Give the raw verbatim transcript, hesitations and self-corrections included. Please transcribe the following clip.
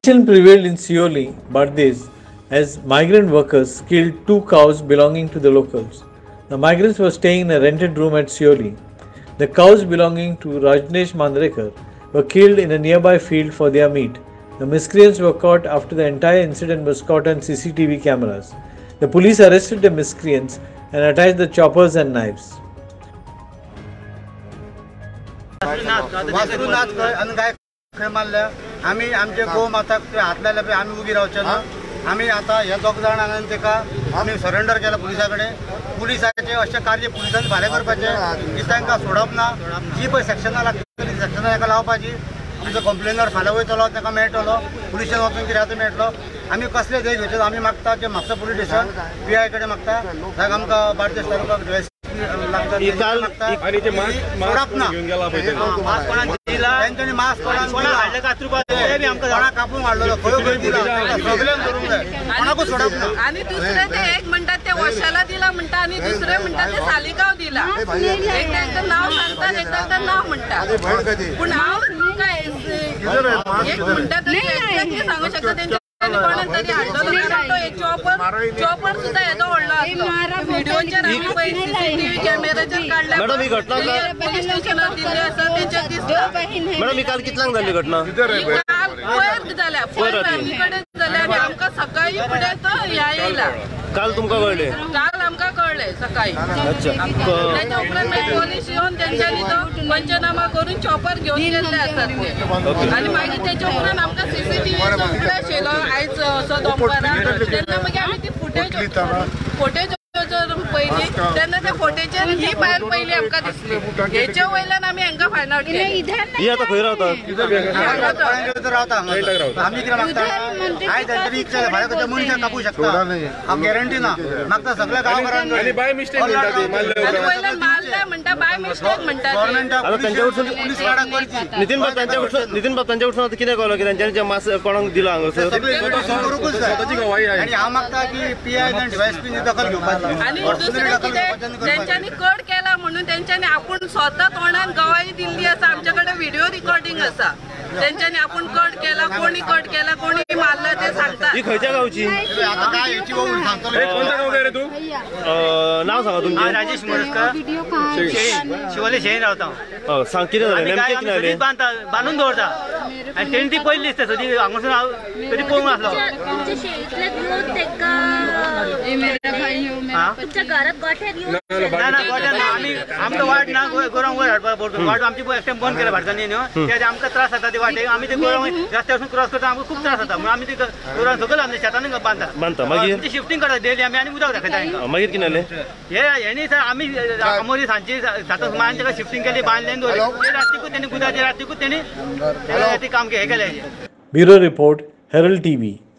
Tension prevailed in Siolim, Bangladesh, as migrant workers killed two cows belonging to the locals. The migrants were staying in a rented room at Siolim. The cows belonging to Rajnesh Mandrekar were killed in a nearby field for their meat. The miscreants were caught after the entire incident was caught on C C T V cameras. The police arrested the miscreants and attached the choppers and knives. आम्ही आमचे गो माताक हातल्याला आम्ही उभी रावचे ना आम्ही आता ह्या दोग जाणांनी तेका आम्ही सरेंडर केला पुलिसाकडे पुलिसाचे अशें कार्य पुलिसांनी फाल्यां करपाचें की तांकां सोडप ना जी पळय सेक्शनां लागतली सेक्शनां ताका लावपाची तुजो कंप्लेनर फाल्यां वयतलो ताका मेळटलो पुलिशेन वचून कितें आतां मेळटलो आमी कसले देश घेवचे आमी मागता जे Mapusa police station P I कडेन मागता जाका आमकां बार्देस तालुकाक आणि दुसरे ते एक म्हणतात ते वर्षाला दिला म्हणतात आणि दुसरे म्हणतात ते सालिगाव दिला एकदा नाव सांगतात एकदा नाव म्हणतात पण नाव काय एक म्हणतात ते सांगू शकता त्यांच्या कोणातरी हाडलो चॉपर चॉपर सुद्धा येतो व्हडलो व्हिडिओचेर सीसीटीव्ही कॅमेराचेर काढला मॅडम ही घटना पोलीस स्टेशनार दिल्ली आसा तेंचेर दिसता मॅडम ही काल कितल्यांक जाल्ली घटना काल पयर जाल्या पयर आमी कडेन जाल्या आनी आमकां सकाळी फुडें तो ह्या येयला काल तुमकां कळले काल आमकां कळले सकाळी त्याच्या उपरांत पोलीस येवन तेंच्यांनी तो पंचनामा करून चॉपर घेवन गेल्ले आसात ते आनी मागीर तेच्या उपरांत आमकां सीसीटीव्हीचो फ्लॅश येयलो आयज असो दनपारां तेन्ना मागीर आमी ती फुटेज फुटेज पयली तेन्ना त्या फोटेचेर ही बायल पयली आमकां दिसली हेच्या वयल्यान आमी हांकां फायंड आउट केली ही आतां खंय रावता रावता आमी कितें मागता आयज तेंच्यांनी इच्छा फाल्यां खंयच्या मनशाक कापू शकता हांव गॅरंटी ना मागता सगळ्या गांवकारांक बाय मिस्टेक वयल्यान मारले म्हणटा बाय मिस्टेक म्हणटा गव्हर्नमेंटाक त्यांच्या कडसून पुलीस वाडा करची नितीन बाब त्यांच्या कडसून नितीन बाब त्यांच्या कडसून कितें कळलो की त्यांच्यानी जे मास कोणाक दिला हांगासर करूंकूच जाय आनी हांव मागता की पी आय आनी डीवायएसपी दखल घेवपाची आणि दुसरें कितें तेंच्यांनी कट केला म्हणून तेंच्यांनी आपूण स्वता तोंडान गवाही दिल्ली आसा आमचे कडेन व्हिडिओ रिकॉर्डिंग आसा तेंच्यांनी आपूण कट केला कोणी कट केला कोणी मारला ते सांगता ही खंयच्या गांवची आता काय हेची वळून सांगतलो कोणत्या गांवचे रे तू नाव सांगा तुमचें राजेश मंडरेकर शिवोले शेळीन रावता सांग कितें जालें नेमकें कितें जालें बांदून दवरता आनी तेणी ती पयली दिसता सदी हांगासून हांव तरी पळोवंक नासलो आमकां वाट ना गोरवांक वयर हाडपाक पडटा वाट आमची एकटें बंद केल्या भारतांनी न्हू ते आमकां त्रास जाता ते वाटेक आमी ते गोरवांक रस्त्यार क्रॉस करता आमकां खूब त्रास जाता म्हणून आमी ते गोरवांक सगळं आमच्या शेतान बांदता बांदता मागीर शिफ्टिंग करता डेली आमी आनी उदक दाखयता मागीर कितें जालें हे हेणी आमी आमोरी सांजची सात सुमारान ताका शिफ्टिंग केली बांदले आनी दवरले ते रातीकूच तेणी गुदाच्या रातीकूच तेणी ते काम हे केलें. Bureau report, Herald TV.